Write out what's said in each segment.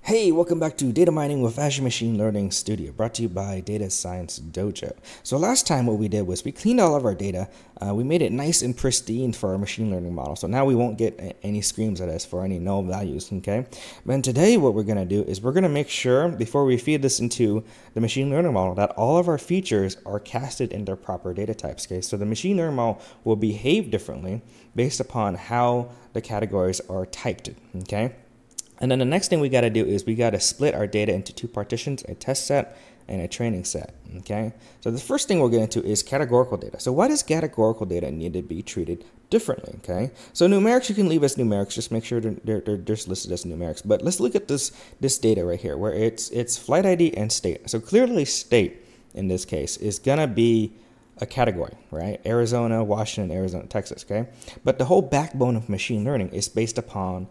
Hey, welcome back to Data Mining with Azure Machine Learning Studio, brought to you by Data Science Dojo. So last time what we did was we cleaned all of our data, we made it nice and pristine for our machine learning model. So now we won't get any screams at us for any null values, okay? But today what we're going to do is we're going to make sure, before we feed this into the machine learning model, that all of our features are casted in their proper data types, okay? So the machine learning model will behave differently based upon how the categories are typed, okay? And then the next thing we got to do is we got to split our data into two partitions, a test set and a training set, okay? So the first thing we'll get into is categorical data. So why does categorical data need to be treated differently, okay? So numerics, you can leave as numerics, just make sure they're just listed as numerics. But let's look at this data right here where it's flight ID and state. So clearly state in this case is gonna be a category, right? Arizona, Washington, Arizona, Texas, okay? But the whole backbone of machine learning is based upon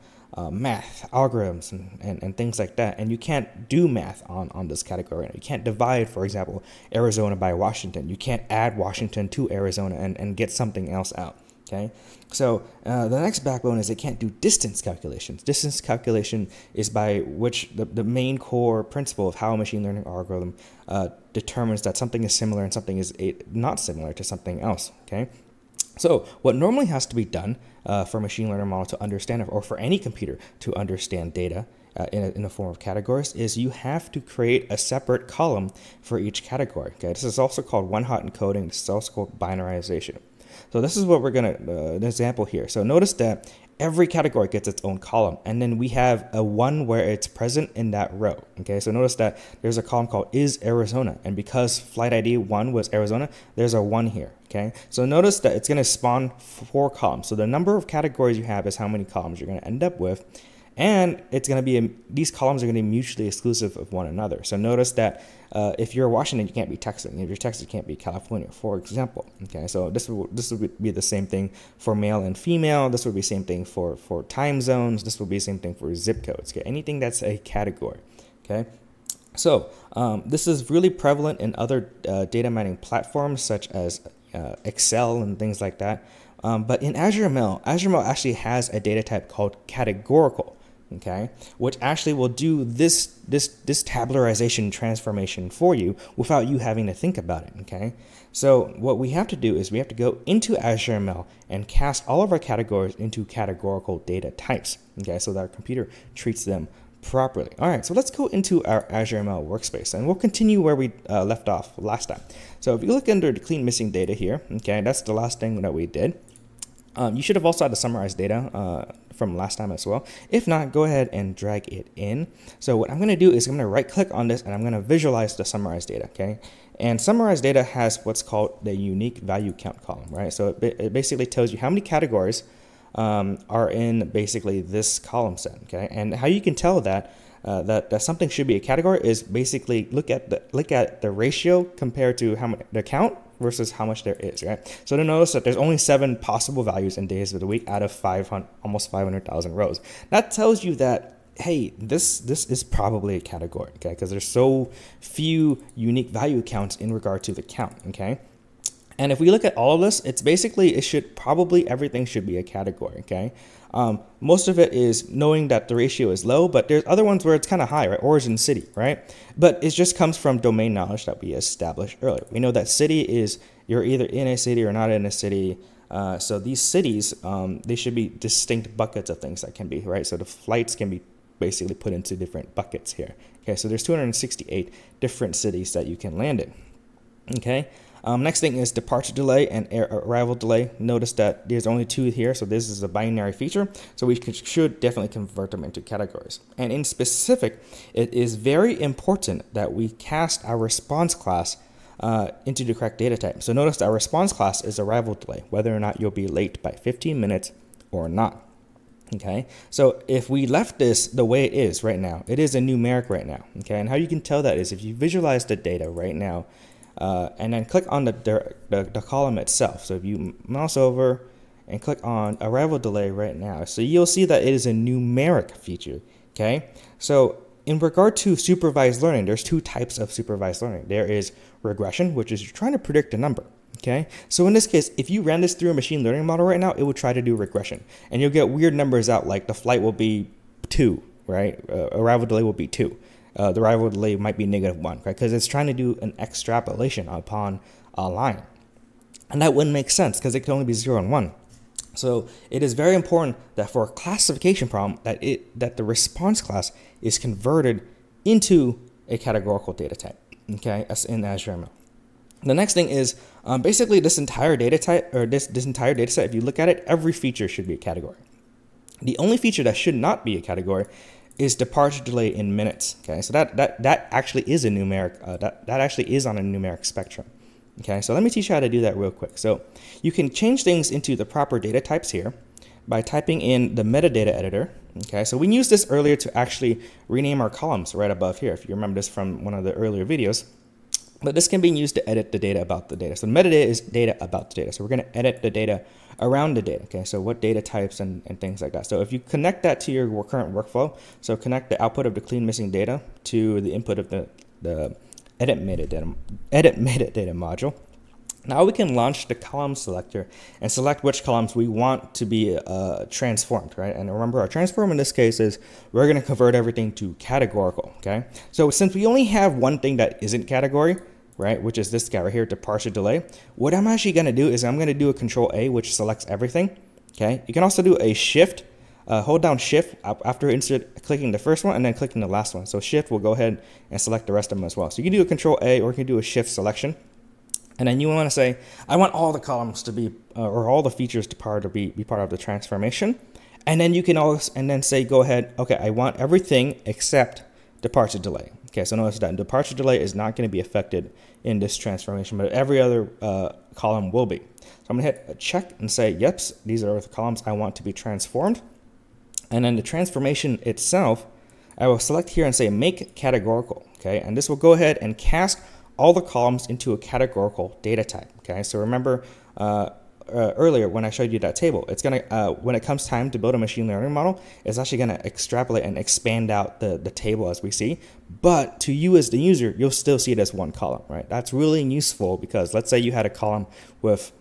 math, algorithms, and things like that. And you can't do math on this category. You can't divide, for example, Arizona by Washington. You can't add Washington to Arizona and get something else out, okay? So the next backbone is it can't do distance calculations. Distance calculation is by which the main core principle of how a machine learning algorithm determines that something is similar and something is not similar to something else, okay? So what normally has to be done for a machine learning model to understand, or for any computer to understand data in the form of categories, is you have to create a separate column for each category. Okay, this is also called one-hot encoding. This is also called binarization. So this is what we're going to, an example here. So notice that every category gets its own column, and then we have a one where it's present in that row. Okay, so notice that there's a column called is Arizona, and because flight ID 1 was Arizona, there's a 1 here. Okay, so notice that it's going to spawn 4 columns. So the number of categories you have is how many columns you're going to end up with, and it's going to be these columns are going to be mutually exclusive of one another. So notice that if you're Washington, you can't be Texas, and if you're Texas, you can't be California, for example. Okay, so this would be the same thing for male and female. This would be the same thing for time zones. This would be the same thing for zip codes. Okay, anything that's a category. Okay. So this is really prevalent in other data mining platforms such as Excel and things like that. But in Azure ML actually has a data type called categorical, okay, which actually will do this tabularization transformation for you without you having to think about it, okay? So what we have to do is we have to go into Azure ML and cast all of our categories into categorical data types, okay, so that our computer treats them properly. All right, so let's go into our Azure ML workspace, and we'll continue where we left off last time. So if you look under the clean missing data here, okay, that's the last thing that we did. You should have also had the summarized data from last time as well. If not, go ahead and drag it in. So what I'm going to do is I'm going to right click on this and I'm going to visualize the summarized data, okay? And summarized data has what's called the unique value count column, right? So it basically tells you how many categories are in basically this column set, okay? And how you can tell that that something should be a category is basically look at the ratio compared to how much the count versus how much there is, right? So to notice that there's only 7 possible values in days of the week out of almost 500,000 rows. That tells you that, hey, this is probably a category, okay? Because there's so few unique value counts in regard to the count, okay? And if we look at all of this, it's basically, everything should be a category, okay? Most of it is knowing that the ratio is low, but there's other ones where it's kind of high, right? Origin city, right? But it just comes from domain knowledge that we established earlier. We know that city is, you're either in a city or not in a city. So these cities, they should be distinct buckets of things that can be, right? So the flights can be basically put into different buckets here. Okay, so there's 268 different cities that you can land in, okay? Next thing is departure delay and arrival delay. Notice that there's only 2 here, so this is a binary feature. So we should definitely convert them into categories. And in specific, it is very important that we cast our response class into the correct data type. So notice that our response class is arrival delay, whether or not you'll be late by 15 minutes or not. Okay, so if we left this the way it is right now, it is a numeric right now. Okay, and how you can tell that is if you visualize the data right now, and then click on the column itself. So if you mouse over and click on arrival delay right now, so you'll see that it is a numeric feature, okay? So in regard to supervised learning, there's 2 types of supervised learning. There is regression, which is you're trying to predict a number, okay? So in this case, if you ran this through a machine learning model right now, it would try to do regression, and you'll get weird numbers out, like the flight will be 2, right? Arrival delay will be 2. The arrival delay might be -1, right? Because it's trying to do an extrapolation upon a line. And that wouldn't make sense because it can only be 0 and 1. So it is very important that for a classification problem that the response class is converted into a categorical data type, okay, as in Azure ML. The next thing is basically this entire data type, or this entire data set, if you look at it, every feature should be a category. The only feature that should not be a category is departure delay in minutes. Okay, so that actually is a numeric, that actually is on a numeric spectrum. Okay, so let me teach you how to do that real quick. So you can change things into the proper data types here by typing in the metadata editor. Okay, so we used this earlier to actually rename our columns right above here, if you remember this from one of the earlier videos. But this can be used to edit the data about the data. So metadata is data about the data. So we're going to edit the data around the data. Okay, so what data types and things like that. So if you connect that to your current workflow, so connect the output of the clean missing data to the input of the edit metadata module. Now we can launch the column selector and select which columns we want to be transformed, right? And remember, our transform in this case is we're going to convert everything to categorical, okay? So since we only have one thing that isn't category, right, which is this guy right here, departure delay, what I'm actually going to do is I'm going to do a Control A, which selects everything, okay? You can also do a Shift, hold down Shift after clicking the first one and then clicking the last one. So Shift will go ahead and select the rest of them as well. So you can do a Control A or you can do a Shift selection. And then you want to say, I want all the columns to be, or all the features to be part of the transformation. And then you can also, and then say, go ahead, okay, I want everything except departure delay. Okay, so notice that departure delay is not going to be affected in this transformation, but every other column will be. So I'm going to hit a check and say, yep, these are the columns I want to be transformed. And then the transformation itself, I will select here and say, make categorical. Okay, and this will go ahead and cast all the columns into a categorical data type. Okay, so remember earlier when I showed you that table, it's gonna when it comes time to build a machine learning model, it's actually gonna extrapolate and expand out the table as we see. But to you as the user, you'll still see it as one column, right? That's really useful because let's say you had a column with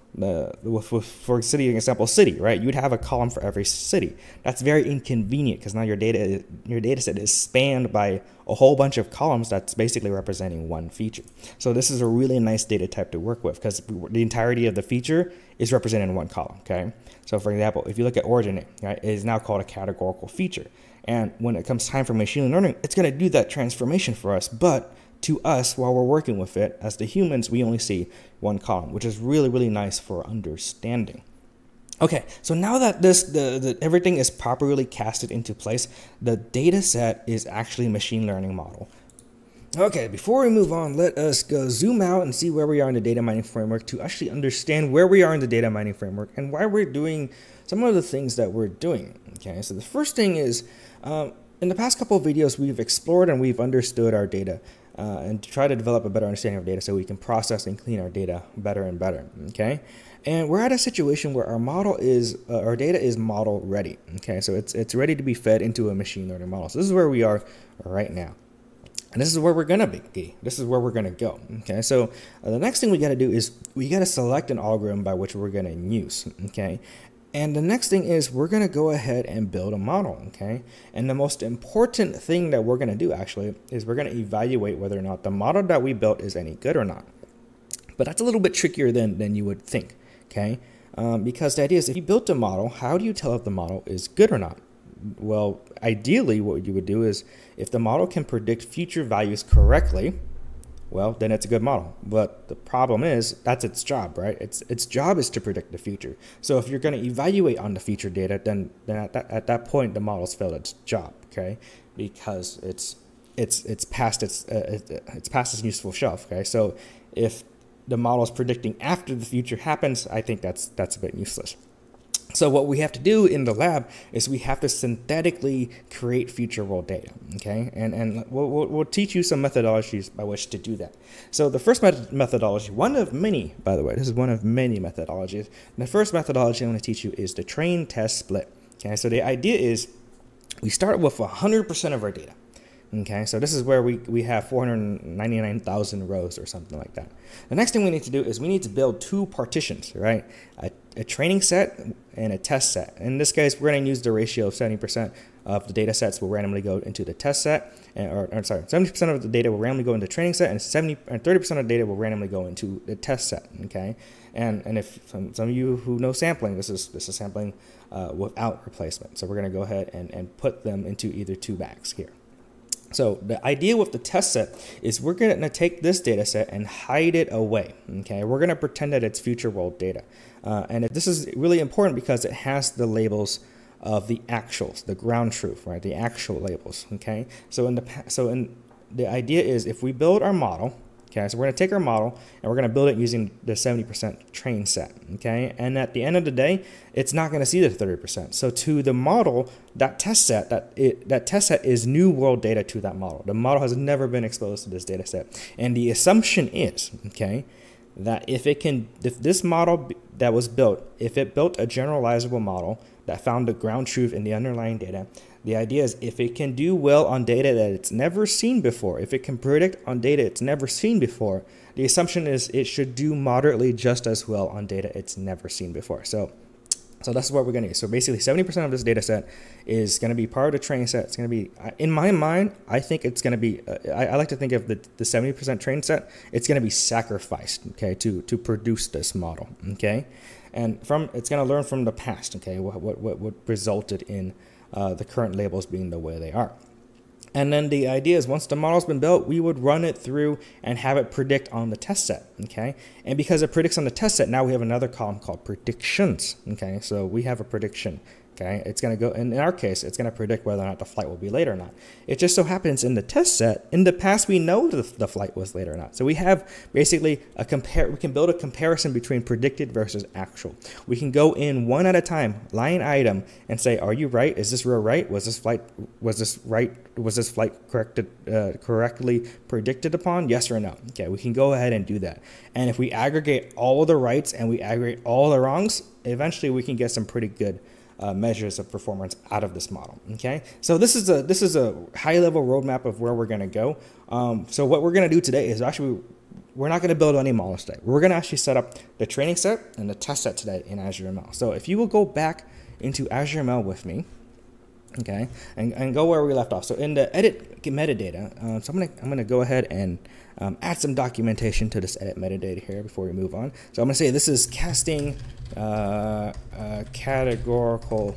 for city example city, right? You'd have a column for every city. That's very inconvenient because now your data set is spanned by a whole bunch of columns that's basically representing one feature. So this is a really nice data type to work with because the entirety of the feature is represented in one column. Okay, so for example, if you look at origin, right, it is now called a categorical feature, and when it comes time for machine learning, it's going to do that transformation for us, but to us, while we're working with it, as the humans, we only see one column, which is really, really nice for understanding. Okay, so now that everything is properly casted into place, the data set is actually a machine learning model. Okay, before we move on, let us go zoom out and see where we are in the data mining framework to actually understand where we are in the data mining framework and why we're doing some of the things that we're doing. Okay, so the first thing is, in the past couple of videos, we've explored and we've understood our data and to try to develop a better understanding of data so we can process and clean our data better and better, okay? And we're at a situation where our model is, our data is model ready, okay? So it's ready to be fed into a machine learning model. So this is where we are right now. And this is where we're going to be. This is where we're going to go, okay? So the next thing we got to do is we got to select an algorithm by which we're going to use, okay? And the next thing is we're going to go ahead and build a model, okay? And the most important thing that we're going to do actually is we're going to evaluate whether or not the model that we built is any good or not. But that's a little bit trickier than you would think, okay? Because the idea is if you built a model, how do you tell if the model is good or not? Well, ideally what you would do is if the model can predict future values correctly, well, then it's a good model. But the problem is that's its job, right? Its job is to predict the future. So if you're going to evaluate on the future data, then at that point the model's failed its job, okay? Because it's past its useful shelf, okay? So if the model is predicting after the future happens, I think that's a bit useless. So what we have to do in the lab is we have to synthetically create future world data, okay? And we'll teach you some methodologies by which to do that. So the first methodology, one of many, by the way, this is one of many methodologies. And the first methodology I'm going to teach you is the train test split, okay? So the idea is we start with 100% of our data. Okay, so this is where we have 499,000 rows or something like that. The next thing we need to do is we need to build two partitions, right? A training set and a test set. In this case, we're going to use the ratio of 70% of the data sets will randomly go into the test set, or sorry, 70% of the data will randomly go into the training set, and 30% of the data will randomly go into the test set. Okay, and if some of you who know sampling, this is sampling without replacement. So we're going to go ahead and put them into either two bags here. So the idea with the test set is we're going to take this data set and hide it away. Okay, we're going to pretend that it's future world data. And this is really important because it has the labels of the actuals, the ground truth, right? The actual labels. Okay, so the idea is if we build our model, okay, so we're going to take our model and we're going to build it using the 70% train set. Okay, and at the end of the day, it's not going to see the 30%. So to the model, that test set is new world data to that model. The model has never been exposed to this data set, and the assumption is, okay, that if this model that was built, if it built a generalizable model that found the ground truth in the underlying data, the idea is if it can do well on data that it's never seen before, if it can predict on data it's never seen before, the assumption is it should do moderately just as well on data it's never seen before. So that's what we're going to use. So basically 70% of this data set is going to be part of the training set. It's going to be, in my mind, I think it's going to be, I like to think of the 70% training set, it's going to be sacrificed, okay, to produce this model, okay? And it's going to learn from the past, okay, what resulted in the current labels being the way they are. And then the idea is once the model's been built, we would run it through and have it predict on the test set, okay? And because it predicts on the test set, now we have another column called predictions, okay? So we have a prediction, okay? It's going to go, in our case, it's going to predict whether or not the flight will be late or not. It just so happens in the test set, in the past, we know the flight was late or not. So we have basically we can build a comparison between predicted versus actual. We can go in one at a time, line item, and say, are you right? Is this row right? Was this flight correctly predicted upon? Yes or no? Okay, we can go ahead and do that. And if we aggregate all the rights and we aggregate all the wrongs, eventually we can get some pretty good measures of performance out of this model. Okay, so this is a high-level roadmap of where we're going to go. So what we're going to do today is actually we're not going to build any models today. We're going to actually set up the training set and the test set today in Azure ML. So if you will go back into Azure ML with me, okay, and go where we left off. So in the edit metadata, so I'm gonna go ahead and add some documentation to this edit metadata here before we move on. So I'm gonna say this is casting categorical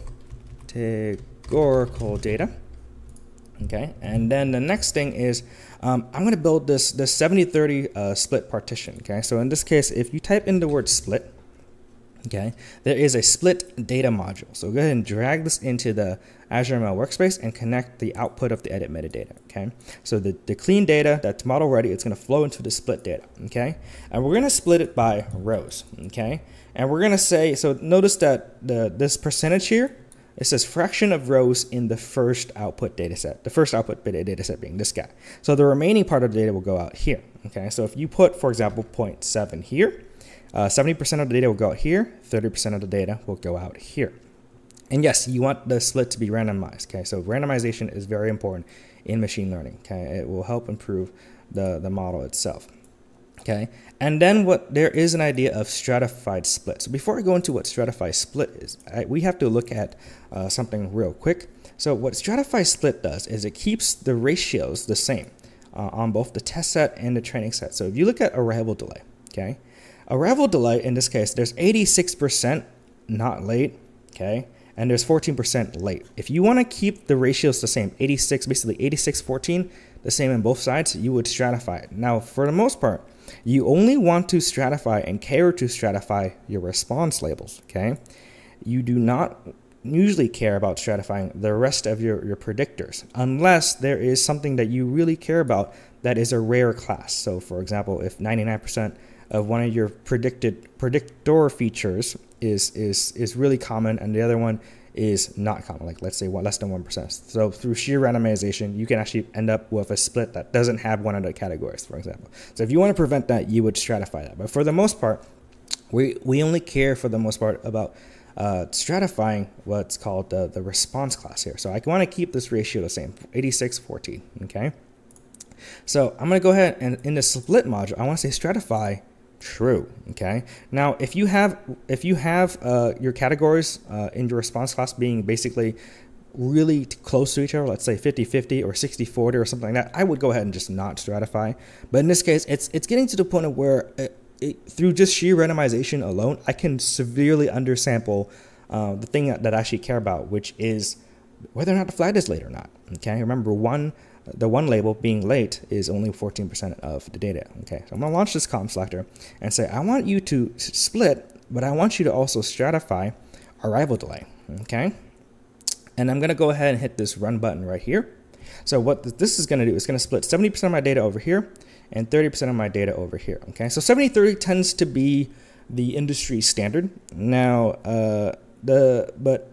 data. Okay, and then the next thing is I'm going to build this 70-30 split partition. Okay, so in this case, if you type in the word split, okay, there is a split data module. So go ahead and drag this into the Azure ML workspace and connect the output of the edit metadata. Okay, so the clean data that's model ready, it's going to flow into the split data. Okay, and we're going to split it by rows. Okay, and we're going to say, so notice that this percentage here, it says fraction of rows in the first output data set. The first output data set being this guy. So the remaining part of the data will go out here. Okay, so if you put, for example, 0.7 here, 70% of the data will go out here, 30% of the data will go out here. And yes, you want the split to be randomized. Okay, so randomization is very important in machine learning. Okay, it will help improve the model itself. Okay, and then there is an idea of stratified split. So before I go into what stratified split is, we have to look at something real quick. So what stratified split does is it keeps the ratios the same on both the test set and the training set. So if you look at arrival delay, okay, arrival delay in this case, there's 86% not late, okay, and there's 14% late. If you want to keep the ratios the same, 86, basically 86-14, the same on both sides, you would stratify it. Now, for the most part, you only want to stratify and care to stratify your response labels, okay? You do not usually care about stratifying the rest of your predictors unless there is something that you really care about that is a rare class. So, for example, if 99% of one of your predictor features is really common and the other one is not common, like let's say less than 1%. So through sheer randomization, you can actually end up with a split that doesn't have one of the categories, for example. So if you want to prevent that, you would stratify that. But for the most part, we only care for the most part about stratifying what's called the response class here. So I want to keep this ratio the same, 86-14, okay? So I'm going to go ahead and in the split module, I want to say stratify true, okay? Now, if you have your categories in your response class being basically really close to each other, let's say 50-50 or 60-40 or something like that, I would go ahead and just not stratify. But in this case, it's getting to the point of where through just sheer randomization alone, I can severely undersample the thing that I actually care about, which is whether or not the flag is late or not. Okay, remember the one label being late is only 14% of the data. Okay, so I'm gonna launch this column selector and say I want you to split, but I want you to also stratify arrival delay. Okay, and I'm gonna go ahead and hit this run button right here. So what this is gonna do is gonna split 70% of my data over here and 30% of my data over here. Okay, so 70-30 tends to be the industry standard. Now, what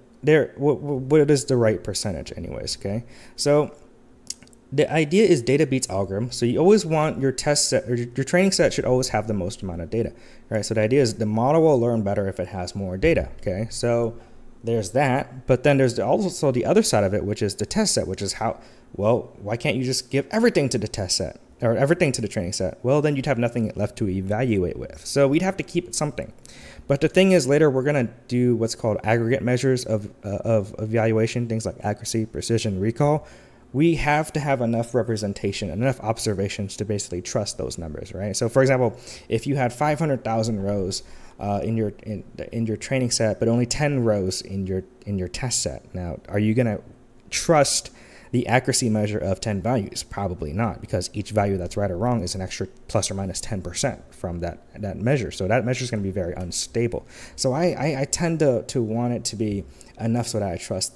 is the right percentage anyways, okay? So the idea is data beats algorithm. So you always want your test set, or your training set should always have the most amount of data, right? So the idea is the model will learn better if it has more data, okay? So there's that, but then there's also the other side of it, which is the test set, which is how, well, why can't you just give everything to the test set? Or everything to the training set? Well, then you'd have nothing left to evaluate with. So we'd have to keep something. But the thing is, later we're going to do what's called aggregate measures of evaluation, things like accuracy, precision, recall. We have to have enough representation, enough observations to basically trust those numbers, right? So for example, if you had 500,000 rows in your training set, but only 10 rows in your test set, now are you going to trust the accuracy measure of 10 values? Probably not, because each value that's right or wrong is an extra plus or minus 10% from that measure. So that measure is going to be very unstable. So I tend to want it to be enough so that I trust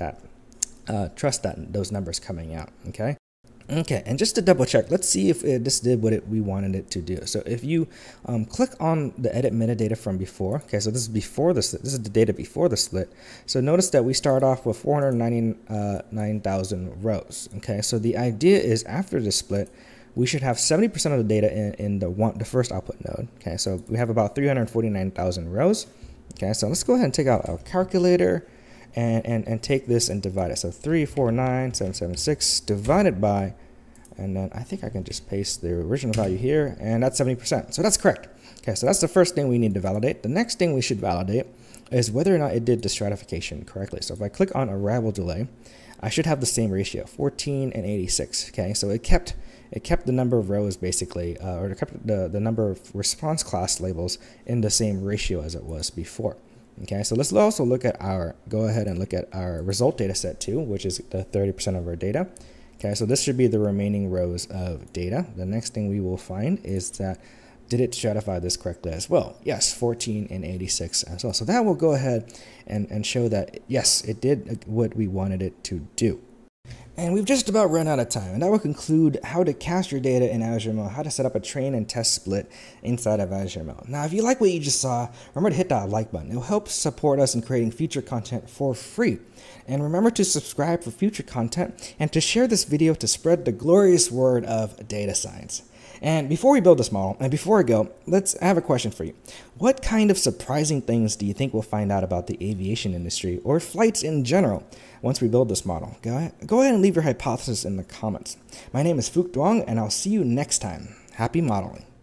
that those numbers coming out. Okay. Okay, and just to double check, let's see if this did what we wanted it to do. So if you click on the edit metadata from before, okay, so this is before this is the data before the split. So notice that we start off with 499,000 rows. Okay, so the idea is after the split, we should have 70% of the data in the first output node. Okay, so we have about 349,000 rows. Okay, so let's go ahead and take out our calculator and take this and divide it. So 349,776 divided by, and then I think I can just paste the original value here, and that's 70%. So that's correct. Okay, so that's the first thing we need to validate. The next thing we should validate is whether or not it did the stratification correctly. So if I click on arrival delay, I should have the same ratio, 14 and 86. Okay, so it kept the number of rows basically, or it kept the number of response class labels in the same ratio as it was before. Okay, so let's also go ahead and look at our result data set too, which is the 30% of our data. Okay, so this should be the remaining rows of data. The next thing we will find is that, did it stratify this correctly as well? Yes, 14 and 86 as well. So that will go ahead and show that, yes, it did what we wanted it to do. And we've just about run out of time, and that will conclude how to cast your data in Azure ML, how to set up a train and test split inside of Azure ML. Now, if you like what you just saw, remember to hit that like button. It will help support us in creating future content for free. And remember to subscribe for future content and to share this video to spread the glorious word of data science. And before we build this model, and before I go, I have a question for you. What kind of surprising things do you think we'll find out about the aviation industry or flights in general once we build this model? Go ahead and leave your hypothesis in the comments. My name is Phuc Duong, and I'll see you next time. Happy modeling.